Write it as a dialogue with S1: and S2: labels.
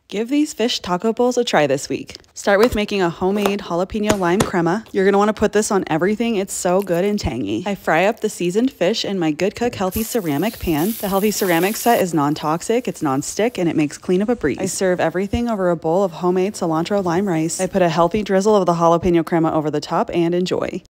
S1: Give these fish taco bowls a try this week. Start with making a homemade jalapeno lime crema. You're going to want to put this on everything. It's so good and tangy. I fry up the seasoned fish in my GoodCook healthy ceramic pan. The healthy ceramic set is non-toxic, it's non-stick, and it makes cleanup a breeze. I serve everything over a bowl of homemade cilantro lime rice. I put a healthy drizzle of the jalapeno crema over the top and enjoy.